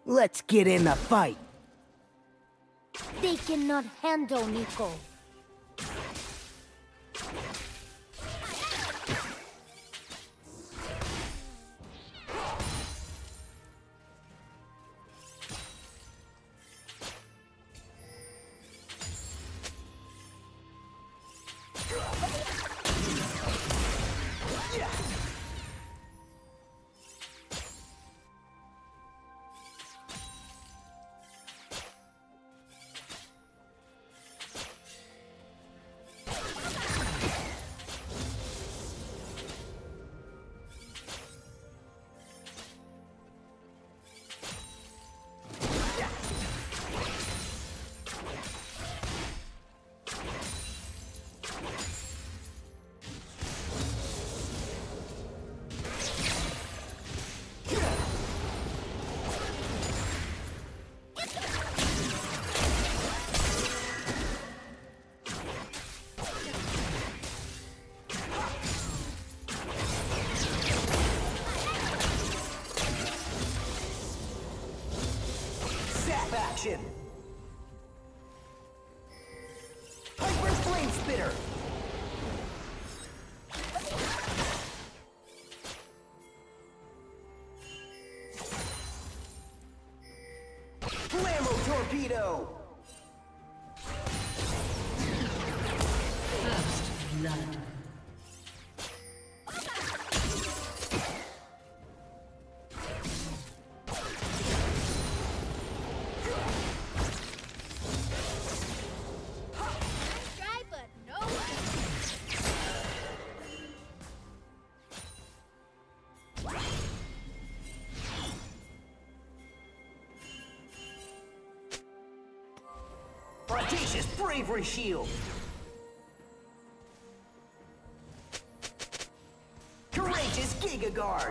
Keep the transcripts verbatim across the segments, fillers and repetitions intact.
Let's get in the fight. They cannot handle Neeko. Action! Hyper Flame Spitter! Flammo Torpedo! First blood. Audacious Bravery Shield! Courageous Giga Guard!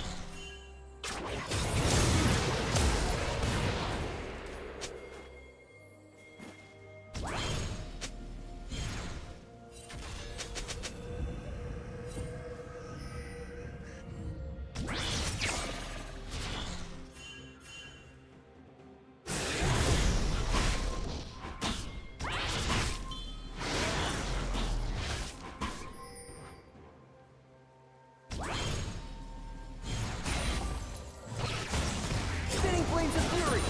Flames of Fury!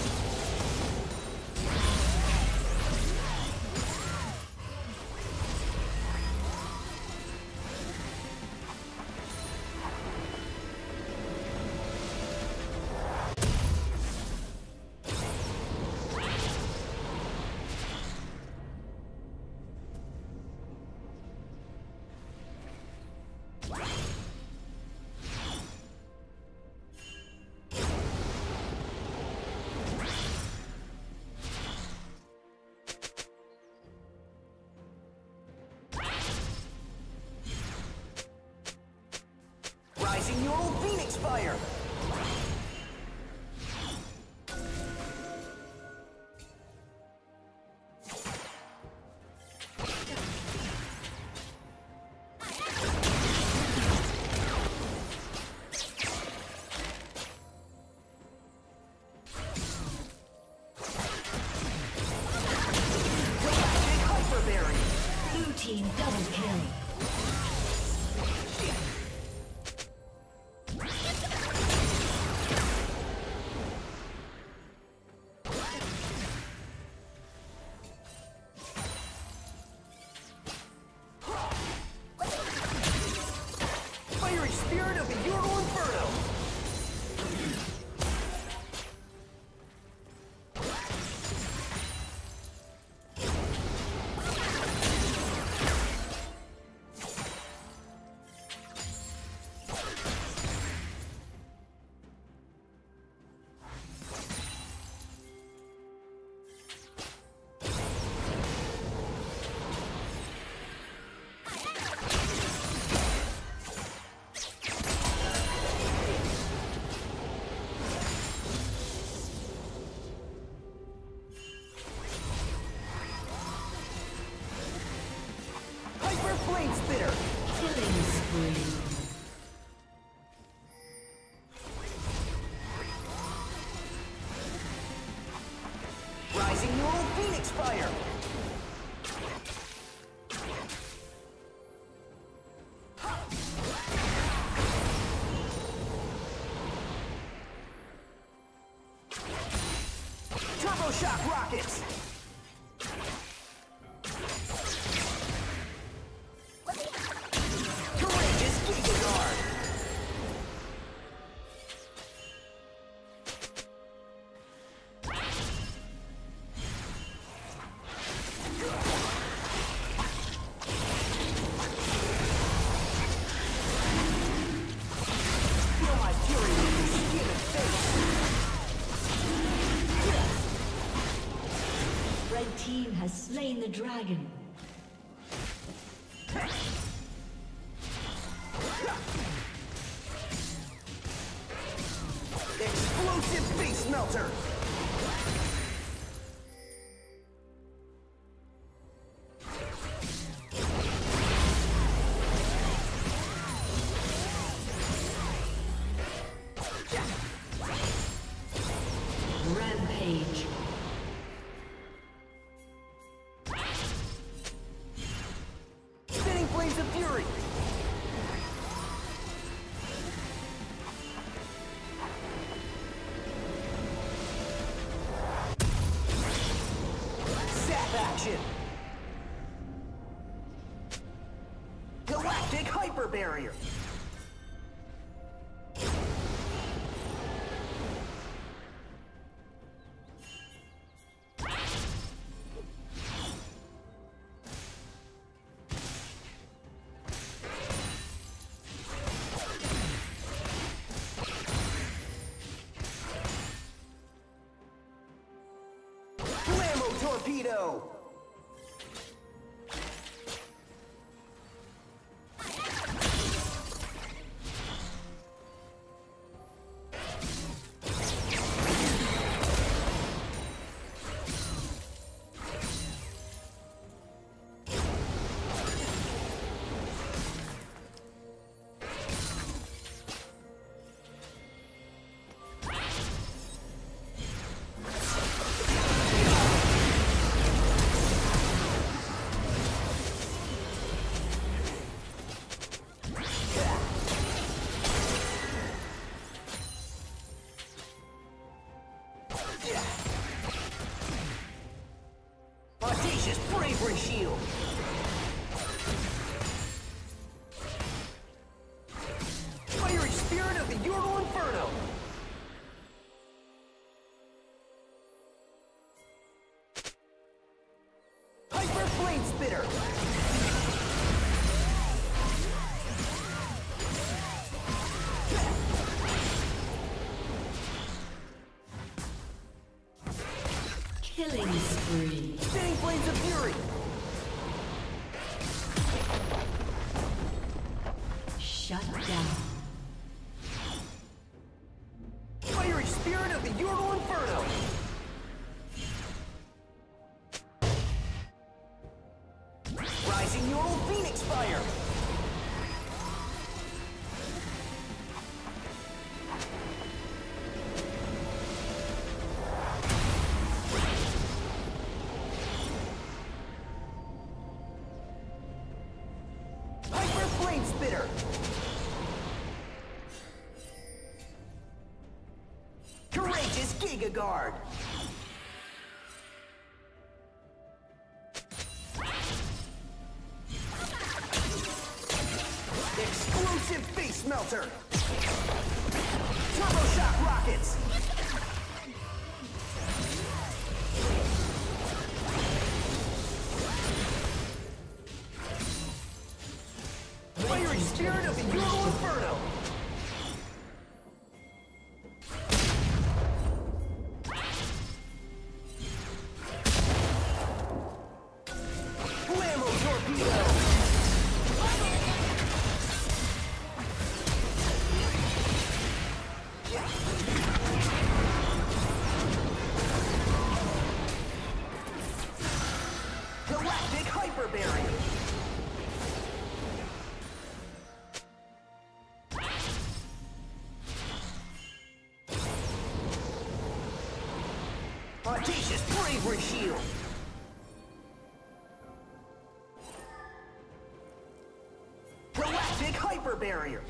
Rising Neural Phoenix Fire! Turbo Shock Rockets! Courageous Giga Guard! Feel my fury with your skin and face! Red team has slain the dragon. Explosive Face Melter! Rampage. Spinning Flames of Fury! Zap Action! Galactic Hyper Barrier! Blammo Torpedo! Audacious Bravery Shield! Fiery Spirit of the Yordle Inferno! Hyper Flame Spitter! Killing spree. Spinning Flames of Fury! Shut down. Fiery Spirit of the Yordle Inferno! Rising Yordle Phoenix Fire! Hyper Flame Spitter! Courageous Giga Guard! Explosive Face Melter! Turbo Shock Rockets! Fiery Spirit of the Yordle Inferno! Blammo Torpedo! Galactic Hyper Barrier! Audacious bravery shield. Galactic hyper barrier.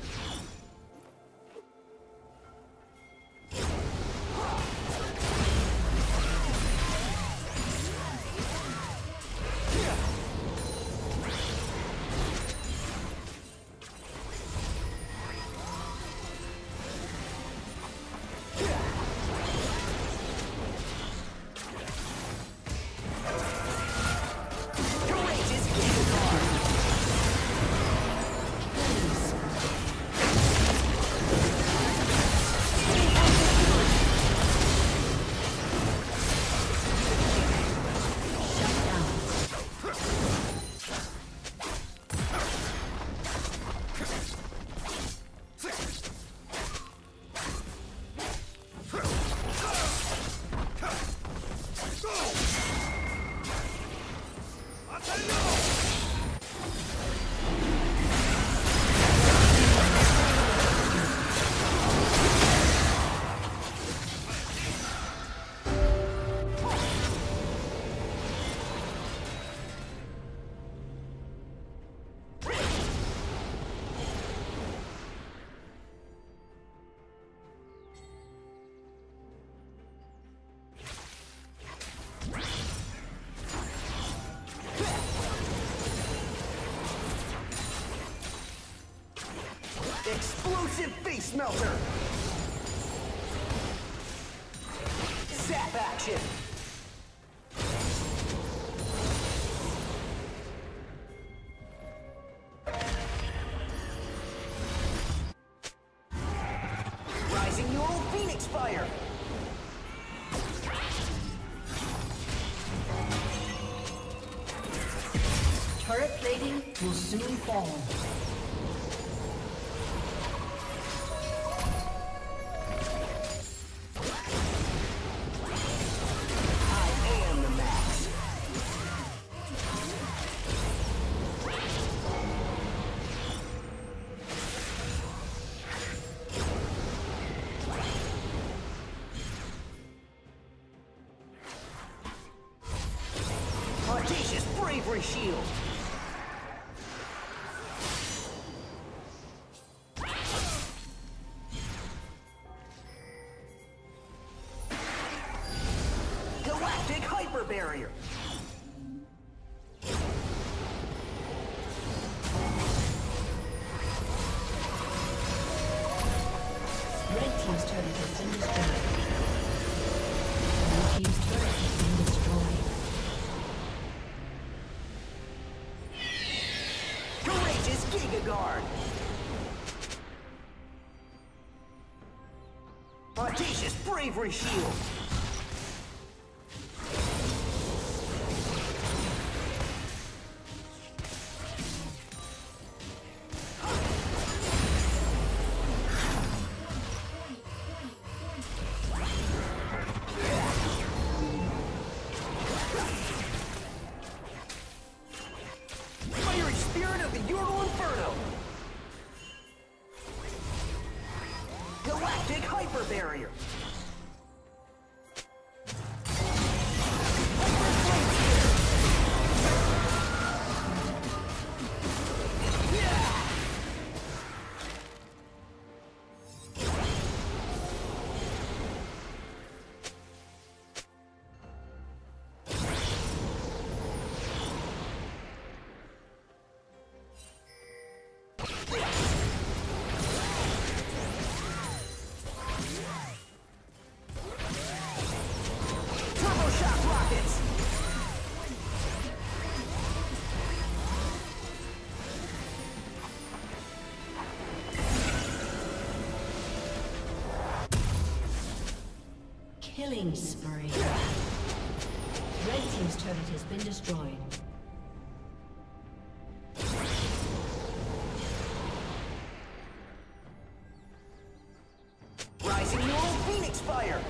Explosive face melter. Zap action. Rising neural phoenix fire. Turret plating will soon fall. Audacious bravery shield. Galactic hyper barrier. Red team's turret has been destroyed. Blue team's turret has been destroyed. Courageous Giga Guard. Audacious bravery shield. Fiery spirit of the Ural Inferno. Galactic hyper barrier. Turbo shock rockets. Killing spree. Red team's turret has been destroyed. Rising neural phoenix fire.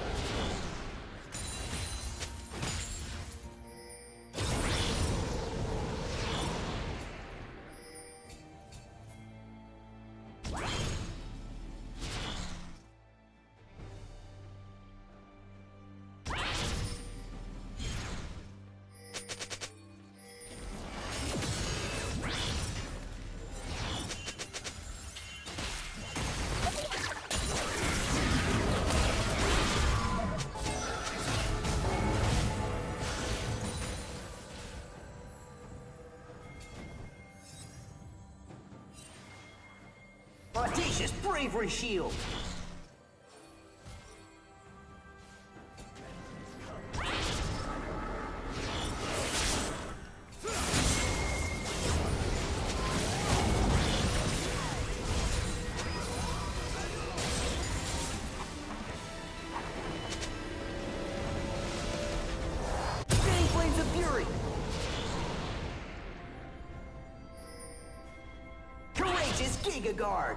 Audacious bravery shield! Spinning flames of fury! Courageous Giga Guard!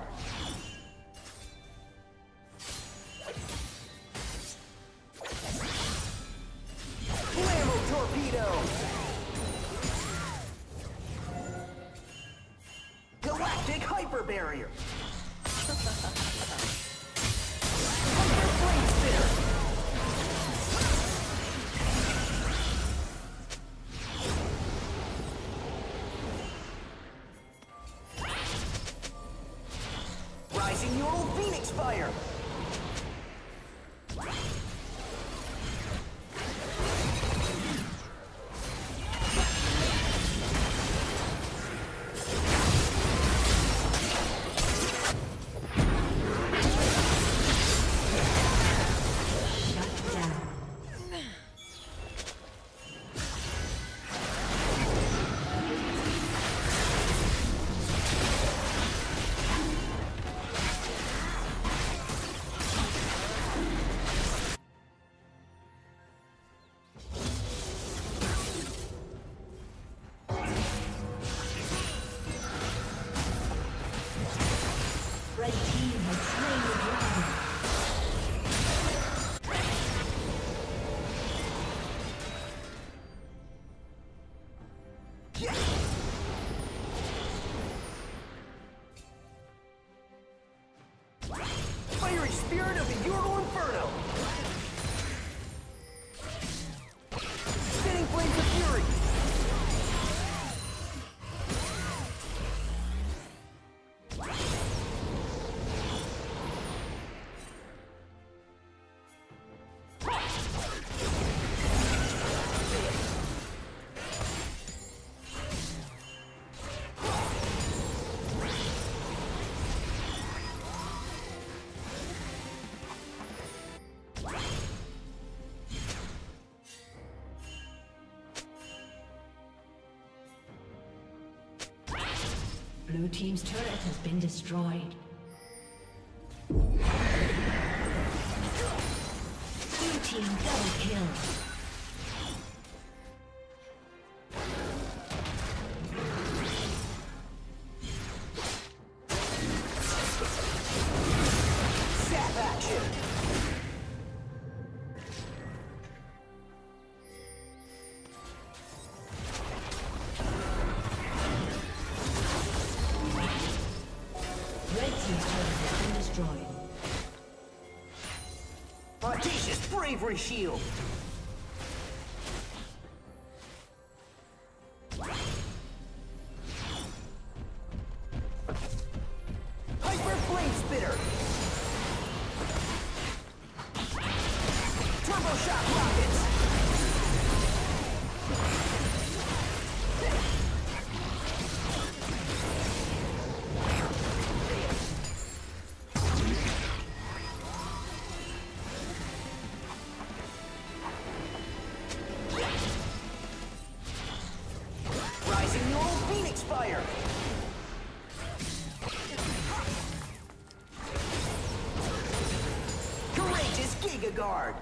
Blammo Torpedo! Galactic Hyper Barrier! Hyper Flame Spitter! Rising Neural Phoenix Fire! Red team has slain the dragon. Fiery Spirit of the Ural Inferno! Spinning Flames of Fury! Blue team's turret has been destroyed. Blue team double kill. Zap action! Destroyed. Audacious bravery shield! Hyper flame spitter! Turbo shock rockets! Fire! Courageous Giga Guard!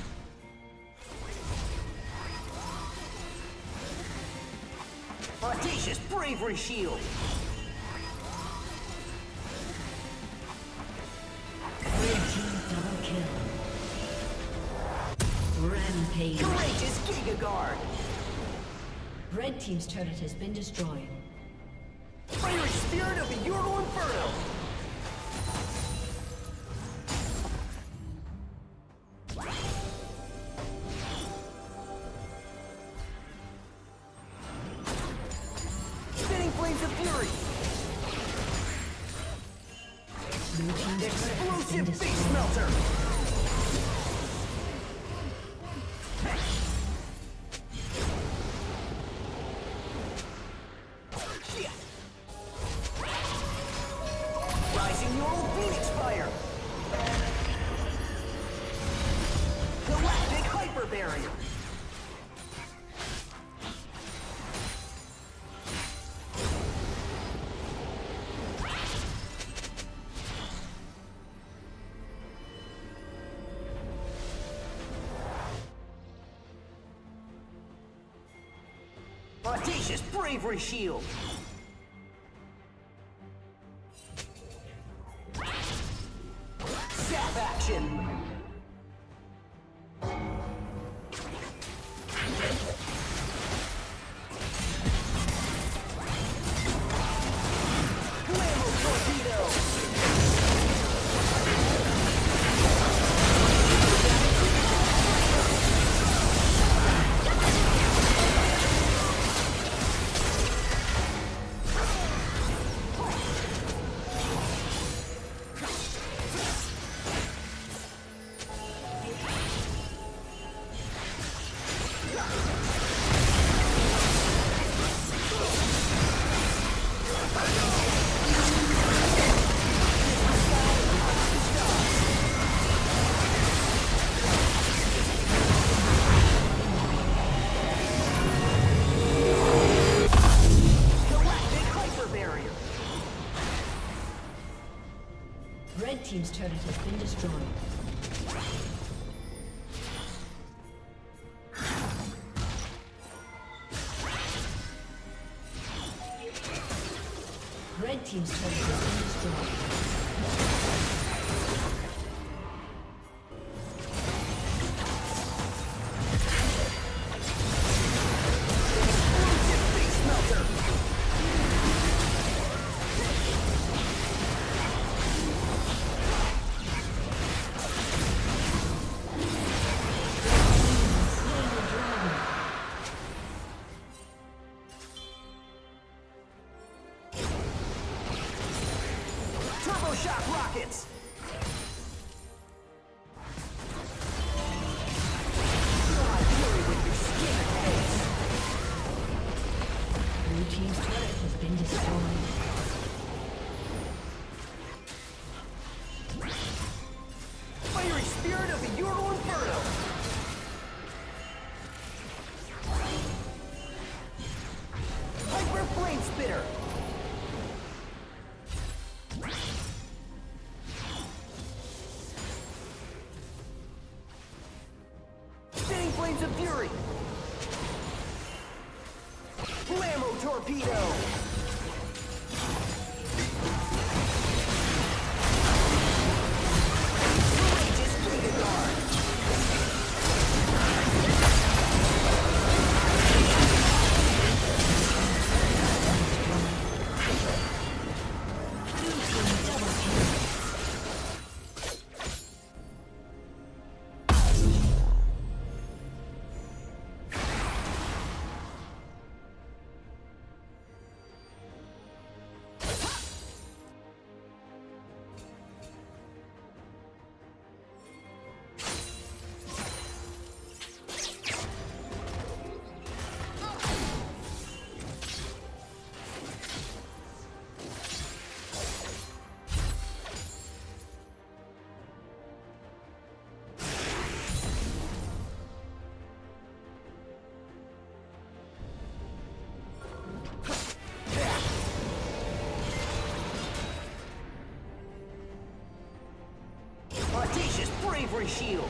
Audacious bravery shield! Red team double kill. Rampage. Courageous Giga Guard! Red team's turret has been destroyed. Fiery Spirit of the Ural Inferno! Spinning Flames of Fury! Blue team's Explosive turret Face Melter! Rising Neural barrier. Audacious bravery shield. Zap action. Red team's turret has been destroyed. Red team's turret has been destroyed. Shock rockets! Feel my fury with your skin heads. Blue team's turret has been destroyed. Fiery spirit of the Ural Inferno! Hyper flame spitter! Flames of Fury! Blammo Torpedo! Courageous Giga Guard! Audacious bravery shield!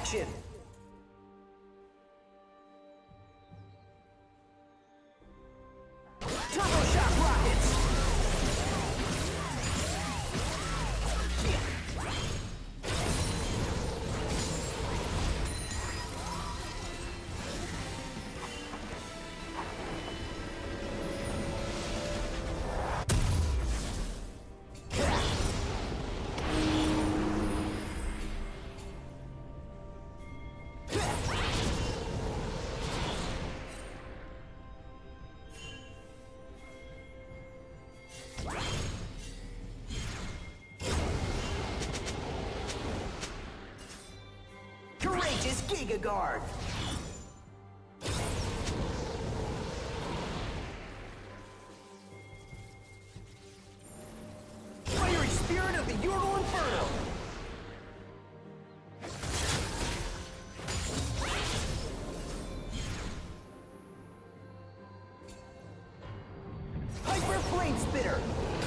action! Turbo shock rockets! Courageous Giga Guard! Fiery Spirit of the Yordle Inferno! Hyper Flame Spitter!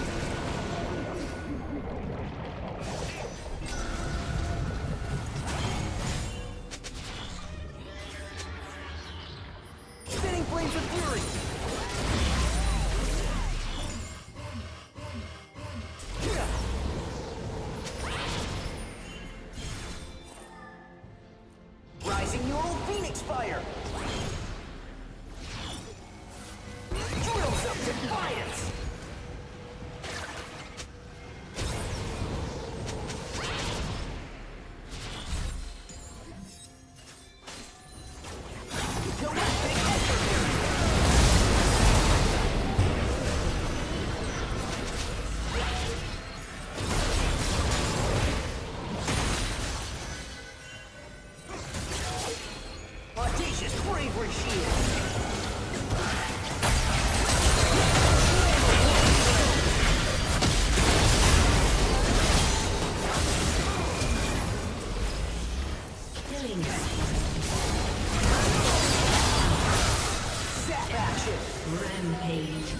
Flames of Fury! Rising Yordle Phoenix Fire! Drills of Defiance! Audacious Bravery Shield! Killing. Zap action! Rampage.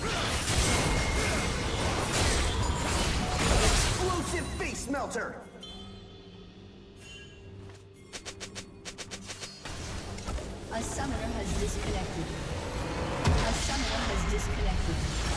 Explosive Face Melter! A summoner has disconnected. A summoner has disconnected.